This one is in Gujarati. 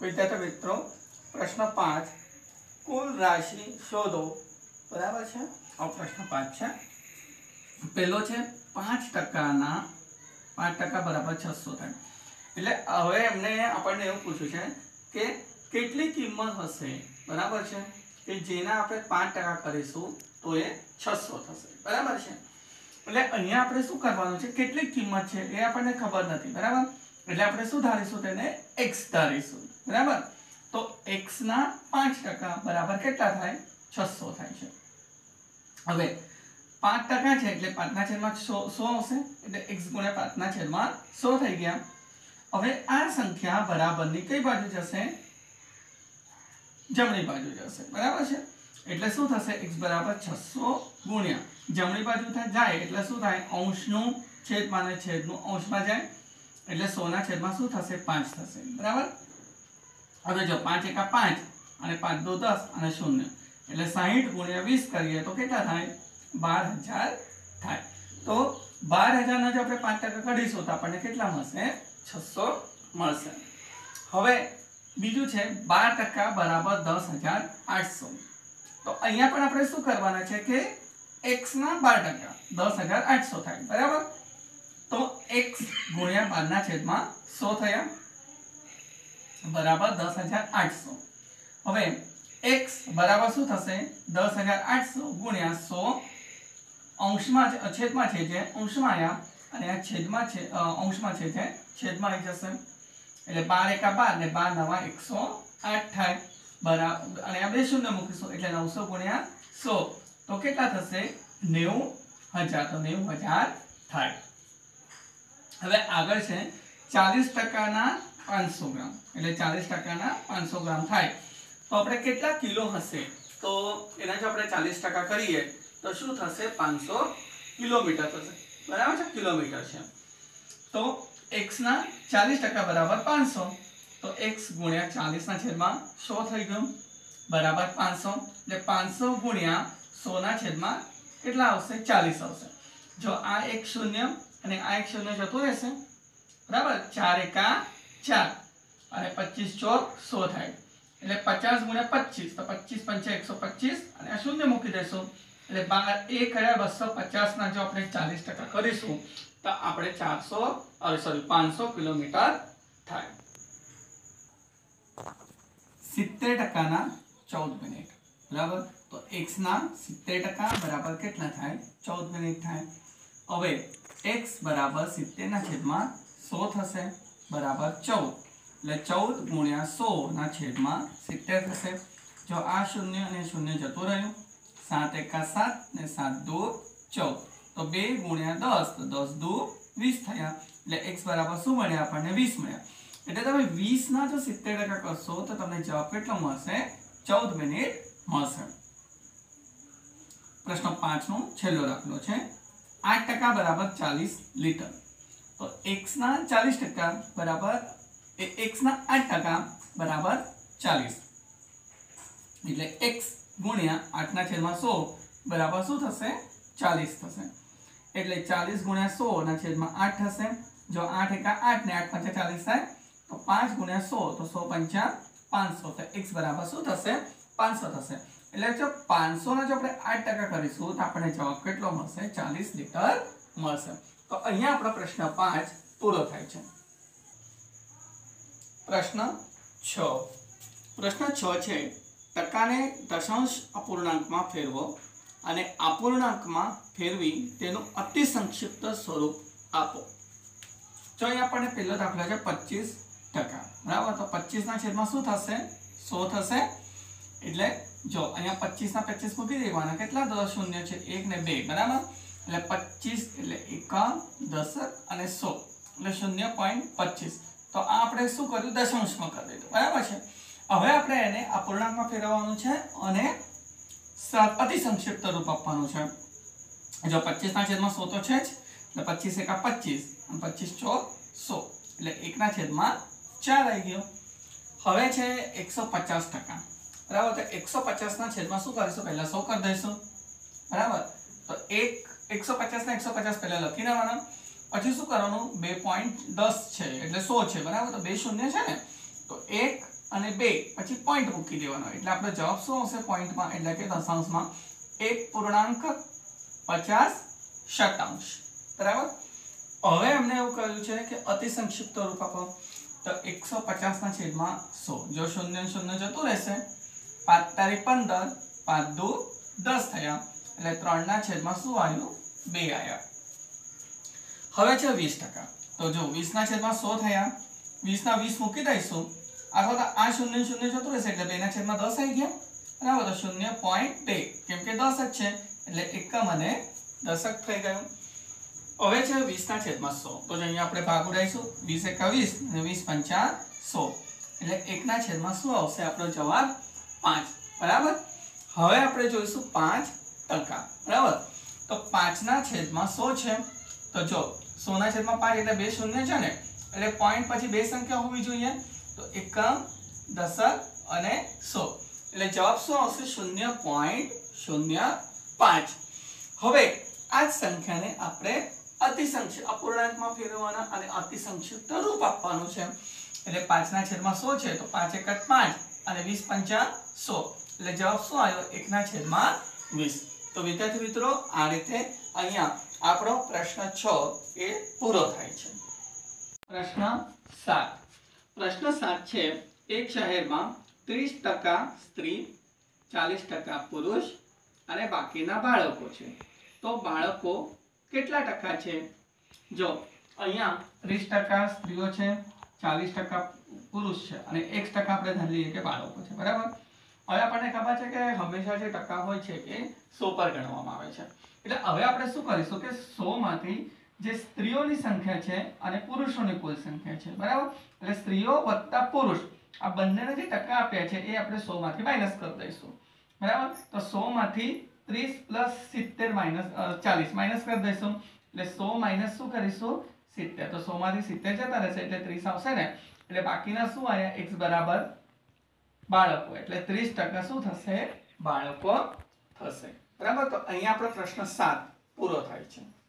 विद्यार्थी मित्रों प्रश्न 5 कुल राशि शोधो बराबर है। और प्रश्न 5 है पहलो है 5% 5% बराबर 600 થાય એટલે હવે એમને આપણને એવું પૂછ્યું છે કે કેટલી કિંમત હશે બરાબર છે કે જેના આપણે 5% કરીશું તો એ 600 થશે બરાબર છે। એટલે અહીંયા આપણે શું કરવાનું છે કેટલી કિંમત છે એ આપણને ખબર નથી બરાબર એટલે આપણે શું ધારીશું તેને x ધારીશું બરાબર। તો x ના 5% બરાબર કેટલા થાય 600 થાય છે। હવે 5% છે એટલે 5 ના છેદમાં 100 આવશે એટલે x ગુણ્યા 5 ના છેદમાં 100 થઈ ગયા। હવે આ સંખ્યા બરાબરની કઈ બાજુ જશે જમણી બાજુ જશે બરાબર છે। એટલે શું થશે x બરાબર 600 ગુણ્યા જમણી બાજુ જાય એટલે શું થાય અંશનું છેદમાં ને છેદનું અંશમાં જાય એટલે 100 ના છેદમાં શું થશે 5 થશે બરાબર। હવે જો 5 એકા 5 અને 5 દો 10 અને 0 એટલે 60 ગુણ્યા 20 કરીએ તો કેટલા થાય 12000 થાય। તો 12000 ના જો આપણે 5% કાઢીશું તો આપણને કેટલા મળશે 600 મળશે। હવે બીજું છે 12% બરાબર 10800। તો અહીંયા પણ આપણે શું કરવાના છે કે x ના 12% 10800 થાય બરાબર। तो x गुणिया 12 ना छेदમાં 100 થયા બરાબર 10800। હવે x બરાબર શું થશે 10800 ગુણ્યા 100 અંશમાં છેદમાં છે જે અંશમાં આયા અને આ છેદમાં છે અંશમાં છે જે છેદમાં આવી જશે એટલે 12 એકા 12 ને 12 નવા 108 થાય બરાબર અને આ બે શૂન્ય મૂકીશું એટલે 900 ગુણ્યા 100 તો કેટલા થશે 90000 તો 90000 થાય। હવે આગળ છે 40% ના 500 ગ્રામ એટલે 40% ના 500 ગ્રામ થાય તો આપણે કેટલા કિલો હશે તો એના જો આપણે 40% કરીએ તો શું થશે 500 કિલોમીટર થશે બરાબર છે કિલોમીટર છે। તો x ના 40% બરાબર 500 તો x ગુણ્યા 40 ના છેદમાં 100 થઈ ગયું બરાબર 500 એટલે 500 ગુણ્યા 100 ના છેદમાં કેટલા આવશે 40 આવશે। જો આ એક શૂન્ય અને આ એક શૂન્ય જતો રહેશે બરાબર 4 એકા 4 અને 25 ચોક 100 થાય એટલે 50 ગુણ્યા 25 તો 25 પંચા 125 અને આ શૂન્ય મૂકી દેશું એટલે 1250 ના જો આપણે 40% કરીશું તો આપણે 500 કિલોમીટર થાય। 70% ના 14 મિનિટ બરાબર તો x ના 70% બરાબર કેટલા થાય 14 મિનિટ થાય। હવે x बराबर 70 ना छेदमा 100 થશે बराबर 14 એટલે 14 ગુણ્યા 100 ના છેદમાં 70 થશે। જો આ શૂન્ય અને શૂન્ય જતો રહ્યો 7 એકા 7 ને 7 દો 14 તો 2 ગુણ્યા 10 તો 10 દો 20 થયા એટલે x બરાબર શું મળ્યા આપણને 20 મળ્યા। એટલે તમે 20 ના જો 70% કરશો તો તમને જવાબ કેટલો મળશે 14 મિનિટ મળશે। પ્રશ્ન 5 નો છેલ્લો દાખલો છે 8% बराबर 40 लीटर तो x ना 40% बराबर x ना 8% बराबर 40 એટલે x ગુણ્યા 8 ના છેદમાં 100 બરાબર શું થશે 40 થશે એટલે 40 ગુણ્યા 100 ના છેદમાં 8 થશે। જો 8 એકા 8 ને 8 પંચા 40 થાય તો 5 ગુણ્યા 100 તો 100 પંચા 500 તો x બરાબર શું થશે 500 થશે। એટલે જો 500 ના જો આપણે 8% કરીશું તો આપણને જવાબ કેટલો મળશે 40 લિટર મળશે। તો અહીંયા આપણો પ્રશ્ન 5 પૂરો થાય છે। પ્રશ્ન 6 છે ટકાને દશાંશ અપૂર્ણાંકમાં ફેરવો અને અપૂર્ણાંકમાં ફેરવી તેનું અતિ સંક્ષિપ્ત સ્વરૂપ આપો। જો અહીંયા આપણને પહેલો દાખલો છે 25% બરાબર તો 25 ના છેદમાં શું થશે 100 થશે એટલે જો અહીંયા 25 ના 25 મૂકી દેવાના કેટલા 10 શૂન્ય છે 1 ને 2 બરાબર એટલે 25 એટલે 1 10 અને 100 એટલે 0.25 તો આ આપણે શું કર્યું દશાંશમાં કરી દીધું બરાબર છે। હવે આપણે એને અપૂર્ણાંકમાં ફેરવવાનું છે અને અતિ સંક્ષિપ્ત રૂપ આપવાનું છે। જો 25 ના છેદમાં 100 તો છે જ એટલે 25 એકા 25 અને 25 ચોક 100 એટલે 1 ના છેદમાં 4 આવી ગયો। હવે છે 150% बराबर तो 150 ના છેદમાં શું કરીશું પહેલા 100 કરી દઈશું બરાબર તો 150 ના 150 પહેલા લખી લેવાના પછી શું કરવાનું 2.10 છે એટલે 100 છે બરાબર તો બે શૂન્ય છે ને તો 1 અને 2 પછી પોઈન્ટ મૂકી દેવાનો એટલે આપણો જવાબ શું આવશે પોઈન્ટમાં એટલે કે દશાંશમાં 1.50 બરાબર। હવે અમને એવું કહ્યું છે કે અતિ સંક્ષિપ્ત રૂપ આપો તો 150 ના છેદમાં 100 જો 0 ને 0 જતું રહેશે 5 તારી 15 5 દુ 10 થયા એટલે 3 ના છેદમાં શું આવ્યું 2 આવ્યા। હવે છે 20% તો જો 20 ના છેદમાં 100 થયા 20 ના 20 મૂકી દઈશું અથવા તો આ 0 ને 0 જતું રહેશે એટલે 2 ના છેદમાં 10 આવી ગયા બરાબર। તો 0.2 કેમ કે 10 જ છે એટલે એકમ અને દશક થઈ ગયું। હવે છે 20 ના છેદમાં 100 તો જો અહીંયા આપણે ભાગ ઉડાઈશું 20 × 20 અને 20 × 100 એટલે 1 ના છેદમાં શું આવશે આપણો જવાબ 5 બરાબર। હવે આપણે જોઈશું 5% બરાબર। તો 5 ના છેદમાં 100 છે તો જો 100 ના છેદમાં 5 એટલે 2 શૂન્ય છે ને એટલે પોઈન્ટ પછી બે સંખ્યા હોવી જોઈએ તો એકમ દશક અને 100 એટલે જવાબ શું આવશે 0.05। હવે આ જ સંખ્યાને આપણે અતિ સંક્ષિપ્ત અપૂર્ણાંકમાં ફેરવવાના અને અતિ સંક્ષિપ્ત રૂપ આપવાનું છે એટલે 5 ના છેદમાં 100 છે તો 5 × 5 અને 20 × 100 એટલે જવાબ શું આવ્યો 1 ના છેદમાં 20। તો વિદ્યાર્થી મિત્રો આ રીતે અહીંયા આપણો પ્રશ્ન 6 એ પૂરો થાય છે। પ્રશ્ન 7 છે એક શહેરમાં 30% સ્ત્રી 40% પુરુષ અને બાકીના બાળકો છે તો બાળકો કેટલા ટકા છે જો અહીંયા 30% સ્ત્રીઓ છે 40% પુરુષ છે અને 1% આપણે ધારી લઈએ કે બાળકો છે બરાબર। હવે આપણને ખબર છે કે હંમેશા જે ટકા હોય છે એ 100 પર ગણવામાં આવે છે એટલે હવે આપણે શું કરીશું કે 100 માંથી જે સ્ત્રીઓની સંખ્યા છે અને પુરુષોની કુલ સંખ્યા છે બરાબર। એટલે સ્ત્રીઓ વત્તા પુરુષ આ બંનેને જે ટકા આપ્યા છે એ આપણે 100 માંથી માઈનસ કરી દઈશું બરાબર। તો 100 માંથી 30 + 70 - 40 માઈનસ કરી દઈશું એટલે 100 માઈનસ શું કરીશું 70 તો 100 માંથી 70 જતા રહેશે એટલે 30 આવશે ને એટલે બાકીના શું આયા x બરાબર બાળકો એટલે 30% શું થશે બાળકો થશે બરાબર। તો અહીંયા આપણો પ્રશ્ન 7 પૂરો થાય છે।